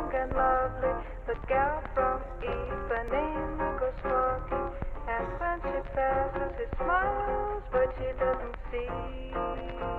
young and lovely, the gal from Ipanema goes walking, and when she passes, he smiles, but she doesn't see.